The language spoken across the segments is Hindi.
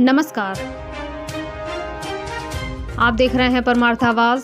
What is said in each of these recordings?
नमस्कार। आप देख रहे हैं परमार्थ आवाज।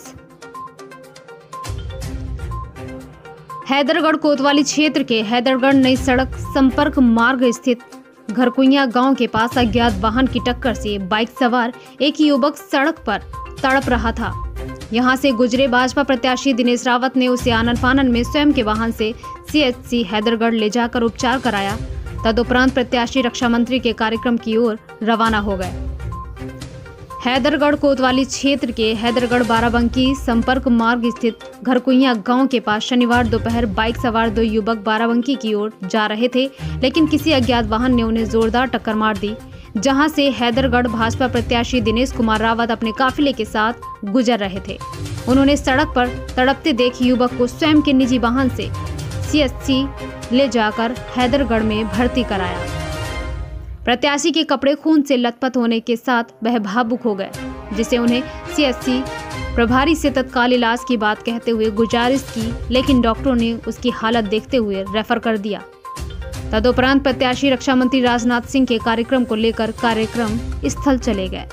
हैदरगढ़ कोतवाली क्षेत्र के हैदरगढ़ नई सड़क संपर्क मार्ग स्थित घरकुइया गांव के पास अज्ञात वाहन की टक्कर से बाइक सवार एक युवक सड़क पर तड़प रहा था। यहां से गुजरे भाजपा प्रत्याशी दिनेश रावत ने उसे आनन फानन में स्वयं के वाहन से सीएचसी हैदरगढ़ ले जाकर उपचार कराया। तदुपरांत प्रत्याशी रक्षा मंत्री के कार्यक्रम की ओर रवाना हो गए। हैदरगढ़ कोतवाली क्षेत्र के हैदरगढ़ बाराबंकी संपर्क मार्ग स्थित घरकुइया गांव के पास शनिवार दोपहर बाइक सवार दो युवक बाराबंकी की ओर जा रहे थे, लेकिन किसी अज्ञात वाहन ने उन्हें जोरदार टक्कर मार दी, जहां से हैदरगढ़ भाजपा प्रत्याशी दिनेश कुमार रावत अपने काफिले के साथ गुजर रहे थे। उन्होंने सड़क पर तड़पते देख युवक को स्वयं के निजी वाहन से सीएचसी ले जाकर हैदरगढ़ में भर्ती कराया। प्रत्याशी के कपड़े खून से लथपथ होने के साथ वह भावुक हो गए, जिसे उन्हें सीएचसी प्रभारी से तत्काल इलाज की बात कहते हुए गुजारिश की, लेकिन डॉक्टरों ने उसकी हालत देखते हुए रेफर कर दिया। तदुपरांत प्रत्याशी रक्षा मंत्री राजनाथ सिंह के कार्यक्रम को लेकर कार्यक्रम स्थल चले गए।